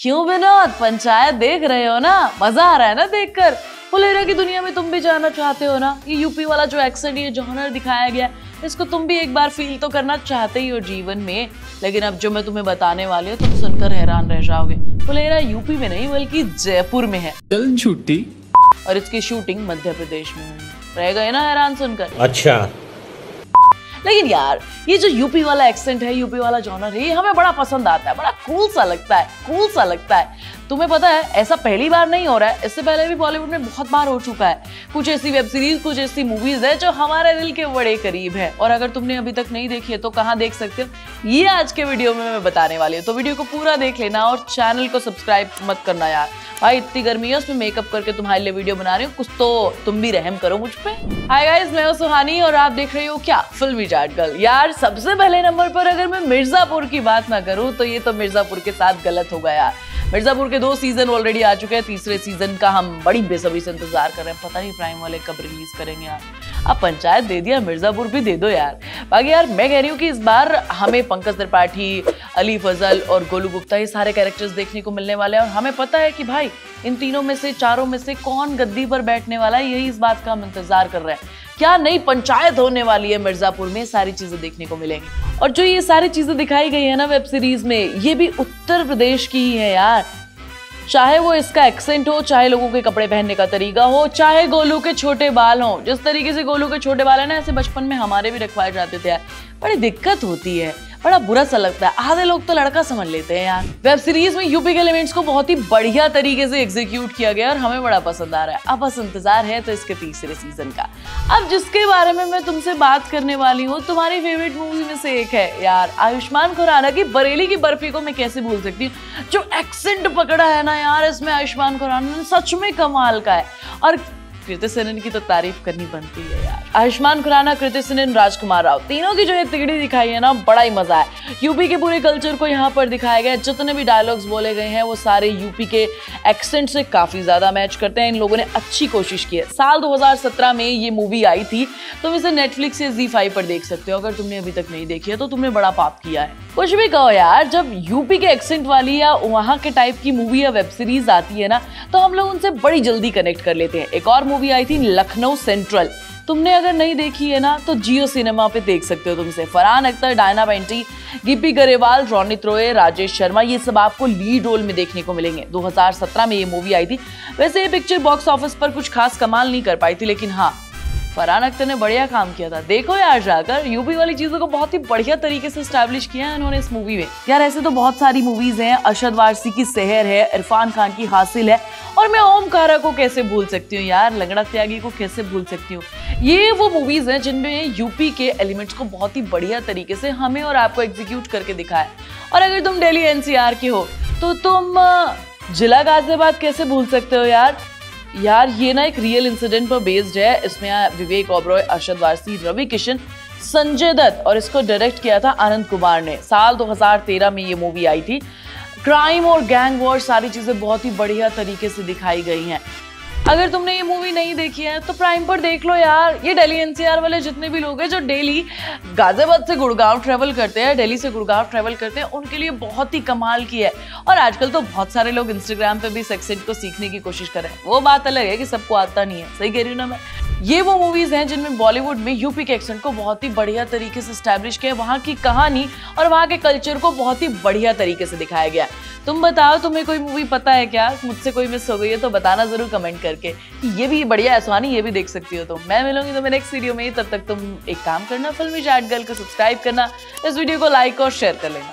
क्यों विनोद, पंचायत देख रहे हो ना? मजा आ रहा है ना देखकर? फुलेरा की दुनिया में तुम भी जाना चाहते हो ना? ये यूपी वाला जो एक्सेंट, ये जॉनर दिखाया गया है, इसको तुम भी एक बार फील तो करना चाहते ही हो जीवन में। लेकिन अब जो मैं तुम्हें बताने वाली हूँ तुम सुनकर हैरान रह जाओगे। फुलेरा यूपी में नहीं बल्कि जयपुर में है। चल छुट्टी। और इसकी शूटिंग मध्य प्रदेश में हुई। रह गए ना हैरान सुनकर? अच्छा। लेकिन यार ये जो यूपी वाला एक्सेंट है, यूपी वाला जॉनर है, ये हमें बड़ा पसंद आता है, बड़ा कूल सा लगता है। तुम्हें पता है ऐसा पहली बार नहीं हो रहा है, इससे पहले भी बॉलीवुड में बहुत बार हो चुका है। कुछ ऐसी वेब सीरीज, कुछ ऐसी मूवीज है जो हमारे दिल के बड़े करीब है। और अगर तुमने अभी तक नहीं देखी है तो कहाँ देख सकते हो, ये आज के वीडियो में मैं बताने वाली हूँ। तो वीडियो को पूरा देख लेना और चैनल को सब्सक्राइब मत करना यार। भाई इतनी गर्मी है, उसमें मेकअप करके तुम्हारे लिए वीडियो बना रही हूँ, कुछ तो तुम भी रहम करो मुझ पे। हाय गाइस, मैं हूँ सुहानी और आप देख रहे हो क्या, फिल्मी चाट गर्ल। यार सबसे पहले नंबर पर अगर मैं मिर्जापुर की बात ना करूँ तो ये तो मिर्जापुर के साथ गलत होगा यार। मिर्जापुर के 2 सीजन ऑलरेडी आ चुके हैं, तीसरे सीजन का हम बड़ी बेसब्री से इंतजार कर रहे हैं। पता नहीं प्राइम वाले कब रिलीज करेंगे यार। अब पंचायत दे दिया, मिर्जापुर भी दे दो यार। बाकी यार मैं कह रही हूँ कि इस बार हमें पंकज त्रिपाठी, अली फजल और गोलू गुप्ता ये सारे कैरेक्टर्स देखने को मिलने वाले हैं। और हमें पता है कि भाई इन तीनों में से, चारों में से कौन गद्दी पर बैठने वाला है, यही इस बात का हम इंतजार कर रहे हैं। क्या नई पंचायत होने वाली है मिर्जापुर में, सारी चीजें देखने को मिलेंगी। और जो ये सारी चीजें दिखाई गई है ना वेब सीरीज में, ये भी उत्तर प्रदेश की ही है यार। चाहे वो इसका एक्सेंट हो, चाहे लोगों के कपड़े पहनने का तरीका हो, चाहे गोलू के छोटे बाल हो। जिस तरीके से गोलू के छोटे बाल है ना, ऐसे बचपन में हमारे भी रखवाए जाते थे यार। बड़ी दिक्कत होती है, बड़ा बुरा सा लगता है। आधे लोग तो लड़का समझ लेते हैं यार। वेब सीरीज में यूपी के एलिमेंट्स को बहुत ही बढ़िया तरीके से एग्जीक्यूट किया गया और हमें बड़ा पसंद आ रहा है। अब बस इंतजार है तो इसके तीसरे सीजन का। अब जिसके बारे में मैं तुमसे बात करने वाली हूँ, तुम्हारी फेवरेट मूवी में से एक है यार, आयुष्मान खुराना की बरेली की बर्फी को मैं कैसे भूल सकती हूँ। जो एक्सेंट पकड़ा है ना यार इसमें आयुष्मान खुराना ने, सच में कमाल का है। और कृति सेनन की तो तारीफ करनी बनती है यार। आयुष्मान खुराना, कृति सेनन, राजकुमार राव, तीनों की जो ये तिगड़ी दिखाई है ना, बड़ा ही मजा है। यूपी के पूरे कल्चर को यहाँ पर दिखाया गया। जितने भी डायलॉग्स बोले गए हैं वो सारे यूपी के एक्सेंट से काफी ज्यादा मैच करते हैं। इन लोगों ने अच्छी कोशिश की है। साल 2017 में ये मूवी आई थी, तुम इसे नेटफ्लिक्स या ZEE5 पर देख सकते हो। अगर तुमने अभी तक नहीं देखी है तो तुमने बड़ा पाप किया है। कुछ भी कहो यार, जब यूपी के एक्सेंट वाली या वहाँ के टाइप की मूवी या वेब सीरीज आती है ना, तो हम लोग उनसे बड़ी जल्दी कनेक्ट कर लेते हैं। एक और मूवी आई थी लखनऊ सेंट्रल, तुमने अगर नहीं देखी है ना तो जियो सिनेमा पे देख सकते हो। तुमसे फरहान अख्तर, डायना पेंटी, गिप्पी गरेवाल, रोनित रॉय, राजेश शर्मा, ये सब आपको लीड रोल में देखने को मिलेंगे। 2017 में ये मूवी आई थी। वैसे ये पिक्चर बॉक्स ऑफिस पर कुछ खास कमाल नहीं कर पाई थी, लेकिन हाँ फरहान अख्तर ने बढ़िया काम किया था। देखो यार जाकर, यूपी वाली चीजों को बहुत ही बढ़िया तरीके से एस्टैब्लिश किया है उन्होंने इस मूवी में। यार ऐसे तो बहुत सारी मूवीज हैं, अरशद वारसी की सहर है, इरफान खान की हासिल है, और मैं ओमकारा को कैसे भूल सकती हूँ यार, लंगड़ा त्यागी को कैसे भूल सकती हूँ। ये वो मूवीज हैं जिनमें यूपी के एलिमेंट्स को बहुत ही बढ़िया तरीके से हमें और आपको एग्जीक्यूट करके दिखाया। और अगर तुम दिल्ली NCR के हो तो तुम जिला गाजियाबाद कैसे भूल सकते हो यार। ये ना एक रियल इंसिडेंट पर बेस्ड है। इसमें विवेक ओबरॉय, अरशद वारसी, रवि किशन, संजय दत्त, और इसको डायरेक्ट किया था आनंद कुमार ने। साल 2013 में ये मूवी आई थी। क्राइम और गैंग वॉर, सारी चीजें बहुत ही बढ़िया तरीके से दिखाई गई हैं। अगर तुमने ये मूवी नहीं देखी है तो प्राइम पर देख लो यार। ये दिल्ली NCR वाले जितने भी लोग हैं जो डेली गाजियाबाद से गुड़गांव ट्रेवल करते हैं, दिल्ली से गुड़गांव ट्रेवल करते हैं, उनके लिए बहुत ही कमाल की है। और आजकल तो बहुत सारे लोग इंस्टाग्राम पे भी इस एक्सेंट को सीखने की कोशिश कर रहे हैं। वो बात अलग है कि सबको आता नहीं है, सही कह रही हूँ ना मैं। ये वो मूवीज हैं जिनमें बॉलीवुड में यूपी के एक्सेंट को बहुत ही बढ़िया तरीके से एस्टैब्लिश किया, वहाँ की कहानी और वहाँ के कल्चर को बहुत ही बढ़िया तरीके से दिखाया गया। तुम बताओ, तुम्हें कोई मूवी पता है क्या? मुझसे कोई मिस हो गई है तो बताना जरूर कमेंट करके कि ये भी बढ़िया है सुहानी, ये भी देख सकती हो। तो मैं मिलूंगी तुम्हें नेक्स्ट वीडियो में। तब तक तुम एक काम करना, फिल्मी चाट गर्ल को सब्सक्राइब करना, इस वीडियो को लाइक और शेयर कर लेना।